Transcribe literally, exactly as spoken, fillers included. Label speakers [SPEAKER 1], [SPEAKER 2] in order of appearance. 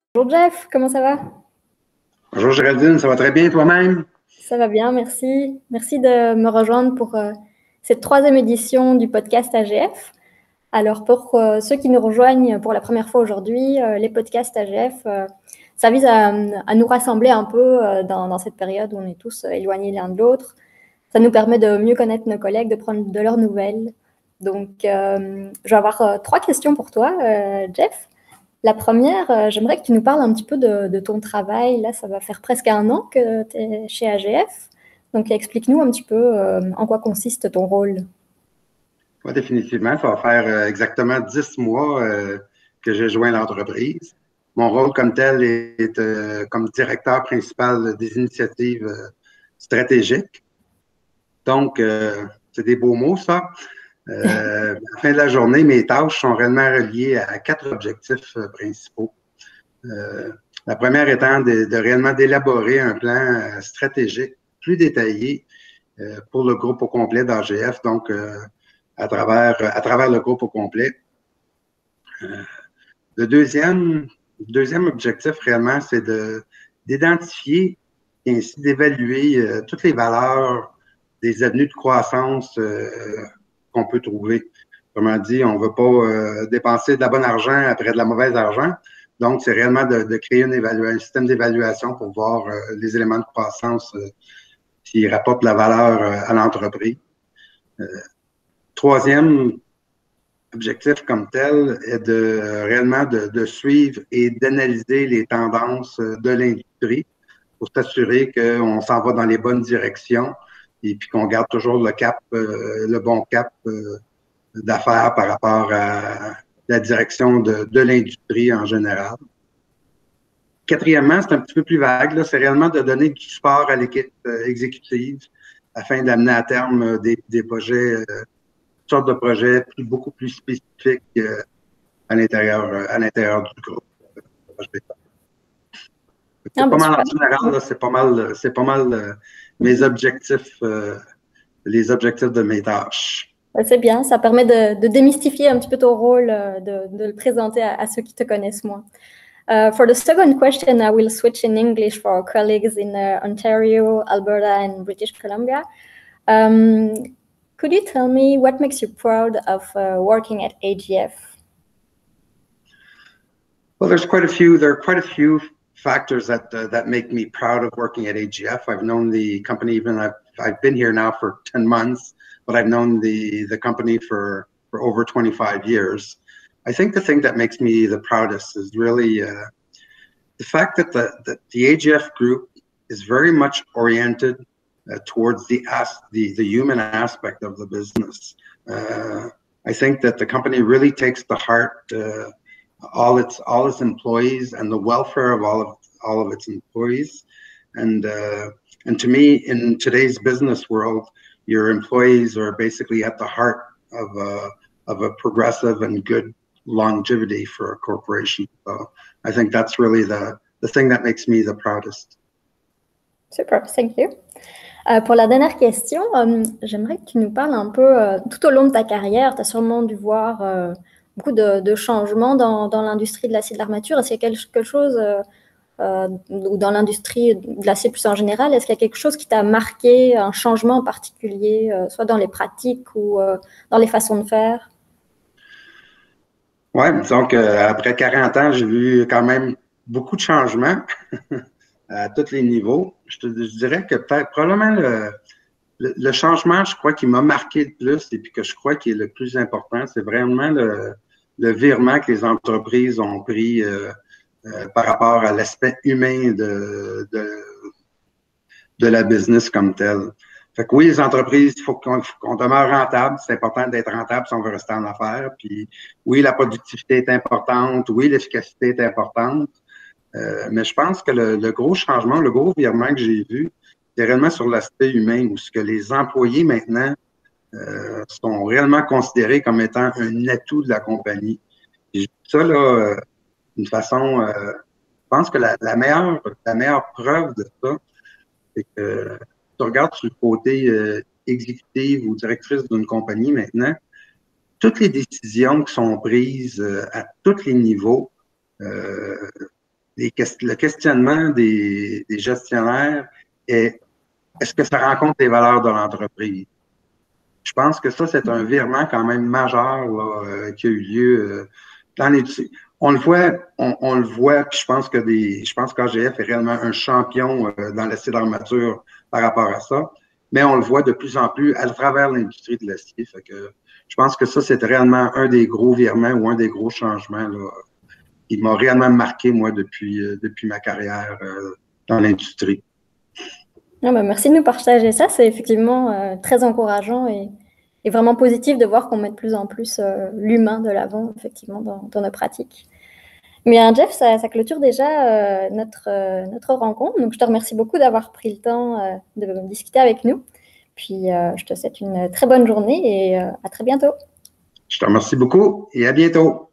[SPEAKER 1] Bonjour Jeff, comment ça va?
[SPEAKER 2] Bonjour Géraldine, ça va très bien toi-même?
[SPEAKER 1] Ça va bien, merci. Merci de me rejoindre pour euh, cette troisième édition du podcast A G F. Alors pour euh, ceux qui nous rejoignent pour la première fois aujourd'hui, euh, les podcasts A G F, euh, ça vise à, à nous rassembler un peu euh, dans, dans cette période où on est tous euh, éloignés l'un de l'autre. Ça nous permet de mieux connaître nos collègues, de prendre de leurs nouvelles. Donc euh, je vais avoir euh, trois questions pour toi, euh, Jeff. La première, euh, j'aimerais que tu nous parles un petit peu de, de ton travail. Là, ça va faire presque un an que tu es chez A G F. Donc, explique-nous un petit peu euh, en quoi consiste ton rôle.
[SPEAKER 2] Oui, définitivement. Ça va faire euh, exactement dix mois euh, que j'ai joint l'entreprise. Mon rôle comme tel est euh, comme directeur principal des initiatives euh, stratégiques. Donc, euh, c'est des beaux mots, ça. Euh, à la fin de la journée, mes tâches sont réellement reliées à quatre objectifs euh, principaux. Euh, la première étant de, de réellement d'élaborer un plan euh, stratégique plus détaillé euh, pour le groupe au complet d'A G F, donc euh, à, travers, à travers le groupe au complet. Euh, le deuxième, deuxième objectif, réellement, c'est de, d'identifier et ainsi d'évaluer euh, toutes les valeurs des avenues de croissance euh, qu'on peut trouver. Autrement dit, on ne veut pas euh, dépenser de la bonne argent après de la mauvaise argent. Donc, c'est réellement de, de créer une évaluation, un système d'évaluation pour voir euh, les éléments de croissance euh, qui rapportent la valeur euh, à l'entreprise. Euh, troisième objectif comme tel est de réellement de, de suivre et d'analyser les tendances de l'industrie pour s'assurer qu'on s'en va dans les bonnes directions et puis qu'on garde toujours le cap, euh, le bon cap euh, d'affaires par rapport à la direction de, de l'industrie en général. Quatrièmement, c'est un petit peu plus vague, c'est réellement de donner du support à l'équipe euh, exécutive afin d'amener à terme des, des projets euh, sortes de projets plus, beaucoup plus spécifiques euh, à l'intérieur euh, à l'intérieur du groupe.
[SPEAKER 1] Ah,
[SPEAKER 2] C'est pas
[SPEAKER 1] bah,
[SPEAKER 2] mal
[SPEAKER 1] super.
[SPEAKER 2] en général, c'est pas mal, c'est pas mal euh, mes objectifs, euh, les objectifs de mes tâches.
[SPEAKER 1] Ouais, c'est bien, ça permet de, de, démystifier un petit peu ton rôle, euh, de, de le présenter à, à, ceux qui te connaissent moins. Uh, for the second question, I will switch in English for our colleagues in uh, Ontario, Alberta, and British Columbia. Um, could you tell me what makes you proud of uh, working at A G F?
[SPEAKER 2] Well, there's quite a few. There are quite a few factors that uh, that make me proud of working at A G F. I've known the company even I've I've been here now for ten months, but I've known the the company for for over twenty-five years. I think the thing that makes me the proudest is really uh, the fact that the that the A G F group is very much oriented uh, towards the as the the human aspect of the business. Uh, I think that the company really takes to heart uh, all its all its employees and the welfare of all of all of its employees. And uh, and to me, in today's business world, your employees are basically at the heart of a of a progressive and good longevity for a corporation. So I think that's really the the thing that makes me the proudest.
[SPEAKER 1] Super, thank you. Euh, pour la dernière question, euh, j'aimerais que tu nous parles un peu, euh, tout au long de ta carrière, tu as sûrement dû voir euh, beaucoup de, de changements dans, dans l'industrie de l'acier de l'armature. Est-ce qu'il y a quelque chose, euh, euh, ou dans l'industrie de l'acier plus en général, est-ce qu'il y a quelque chose qui t'a marqué, un changement en particulier, euh, soit dans les pratiques ou euh, dans les façons de faire?
[SPEAKER 2] Ouais, disons qu'après quarante ans, j'ai vu quand même beaucoup de changements à tous les niveaux. Je, te, je dirais que peut-être probablement le, le, le changement, je crois, qui m'a marqué le plus et puis que je crois qui est le plus important, c'est vraiment le, le virement que les entreprises ont pris euh, euh, par rapport à l'aspect humain de, de, de la business comme telle. Fait que oui, les entreprises, il faut qu'on qu'on demeure rentable. C'est important d'être rentable si on veut rester en affaires. Puis oui, la productivité est importante. Oui, l'efficacité est importante. Euh, mais je pense que le, le gros changement, le gros virement que j'ai vu, c'est réellement sur l'aspect humain, où ce que les employés maintenant euh, sont réellement considérés comme étant un atout de la compagnie. Et ça, là, d'une façon, euh, je pense que la, la, meilleure, la meilleure preuve de ça, c'est que tu regardes sur le côté euh, exécutif ou directrice d'une compagnie maintenant, toutes les décisions qui sont prises euh, à tous les niveaux, euh, les, le questionnement des, des gestionnaires est est-ce que ça rencontre les valeurs de l'entreprise? Je pense que ça, c'est un virement quand même majeur là, euh, qui a eu lieu euh, dans les. On le voit, on, on le voit, puis je pense que des, je pense qu'A G F est réellement un champion euh, dans l'acier d'armature par rapport à ça. Mais on le voit de plus en plus à travers l'industrie de l'acier. Fait que je pense que ça, c'est réellement un des gros virements ou un des gros changements là, qui m'a réellement marqué, moi, depuis, euh, depuis ma carrière euh, dans l'industrie.
[SPEAKER 1] Ah bah merci de nous partager ça. C'est effectivement euh, très encourageant et, et vraiment positif de voir qu'on met de plus en plus euh, l'humain de l'avant, effectivement, dans, dans nos pratiques. Mais hein, Jeff, ça, ça clôture déjà euh, notre, euh, notre rencontre. Donc, je te remercie beaucoup d'avoir pris le temps euh, de discuter avec nous. Puis, euh, je te souhaite une très bonne journée et euh, à très bientôt.
[SPEAKER 2] Je te remercie beaucoup et à bientôt.